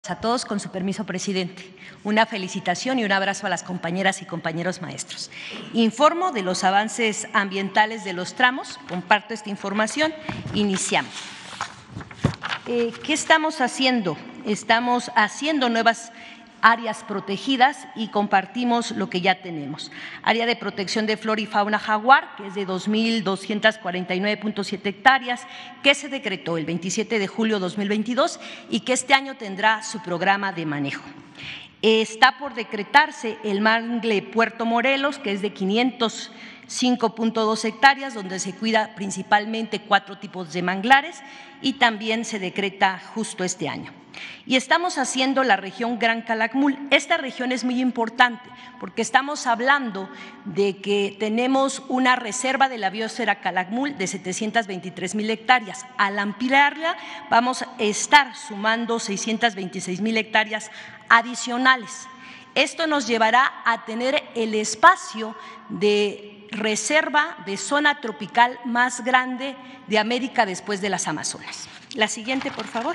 A todos, con su permiso, presidente. Una felicitación y un abrazo a las compañeras y compañeros maestros. Informo de los avances ambientales de los tramos, comparto esta información, iniciamos. ¿Qué estamos haciendo? Estamos haciendo nuevas áreas protegidas y compartimos lo que ya tenemos. Área de protección de flora y fauna jaguar, que es de 2.249.7 hectáreas, que se decretó el 27 de julio de 2022 y que este año tendrá su programa de manejo. Está por decretarse el mangle Puerto Morelos, que es de 505.2 hectáreas, donde se cuida principalmente 4 tipos de manglares y también se decreta justo este año. Y estamos haciendo la región Gran Calakmul. Esta región es muy importante porque estamos hablando de que tenemos una reserva de la biosfera Calakmul de 723.000 hectáreas. Al ampliarla vamos a estar sumando 626.000 hectáreas adicionales. Esto nos llevará a tener el espacio de reserva de zona tropical más grande de América después de las Amazonas. La siguiente, por favor.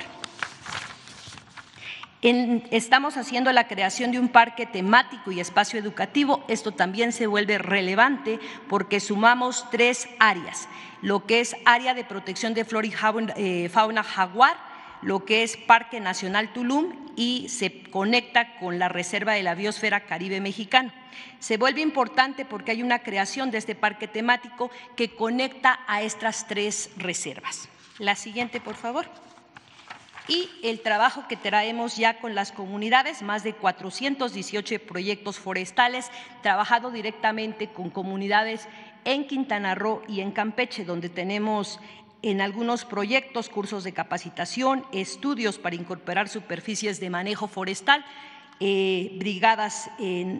Estamos haciendo la creación de un parque temático y espacio educativo. Esto también se vuelve relevante porque sumamos 3 áreas, lo que es área de protección de flora y fauna jaguar, lo que es Parque Nacional Tulum y se conecta con la Reserva de la Biosfera Caribe Mexicano. Se vuelve importante porque hay una creación de este parque temático que conecta a estas 3 reservas. La siguiente, por favor. Y el trabajo que traemos ya con las comunidades, más de 418 proyectos forestales, trabajado directamente con comunidades en Quintana Roo y en Campeche, donde tenemos en algunos proyectos cursos de capacitación, estudios para incorporar superficies de manejo forestal, brigadas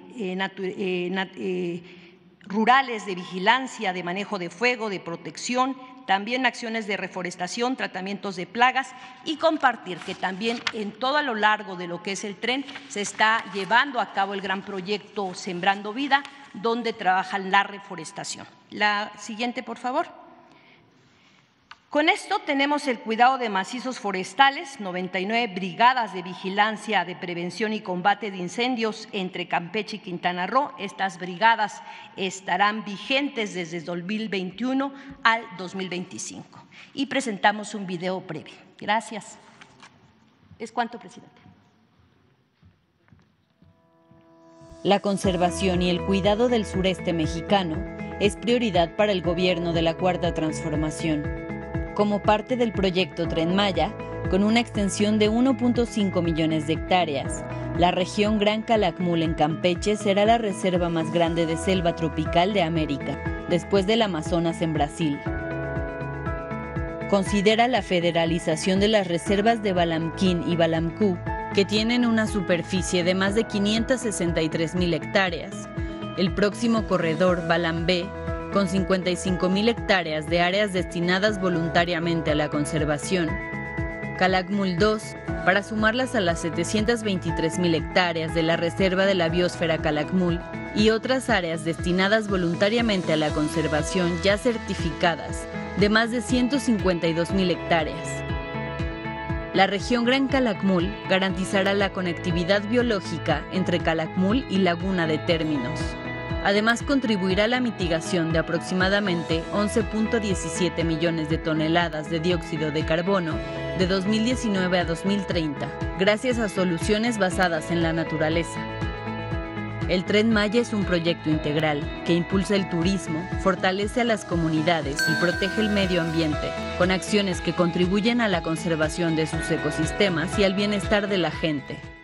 rurales de vigilancia, de manejo de fuego, de protección, también acciones de reforestación, tratamientos de plagas y compartir que también en todo a lo largo de lo que es el tren se está llevando a cabo el gran proyecto Sembrando Vida, donde trabajan la reforestación. La siguiente, por favor. Con esto tenemos el cuidado de macizos forestales, 99 brigadas de vigilancia, de prevención y combate de incendios entre Campeche y Quintana Roo. Estas brigadas estarán vigentes desde 2021 al 2025. Y presentamos un video breve. Gracias. ¿Es cuánto, presidente? La conservación y el cuidado del sureste mexicano es prioridad para el gobierno de la Cuarta Transformación. Como parte del proyecto Tren Maya, con una extensión de 1.5 millones de hectáreas, la región Gran Calakmul en Campeche será la reserva más grande de selva tropical de América, después del Amazonas en Brasil. Considera la federalización de las reservas de Balamquín y Balamcú, que tienen una superficie de más de 563.000 hectáreas, el próximo corredor Balambé, con 55.000 hectáreas de áreas destinadas voluntariamente a la conservación, Calakmul 2, para sumarlas a las 723.000 hectáreas de la Reserva de la Biosfera Calakmul y otras áreas destinadas voluntariamente a la conservación ya certificadas, de más de 152.000 hectáreas. La región Gran Calakmul garantizará la conectividad biológica entre Calakmul y Laguna de Términos. Además, contribuirá a la mitigación de aproximadamente 11.17 millones de toneladas de dióxido de carbono de 2019 a 2030, gracias a soluciones basadas en la naturaleza. El Tren Maya es un proyecto integral que impulsa el turismo, fortalece a las comunidades y protege el medio ambiente, con acciones que contribuyen a la conservación de sus ecosistemas y al bienestar de la gente.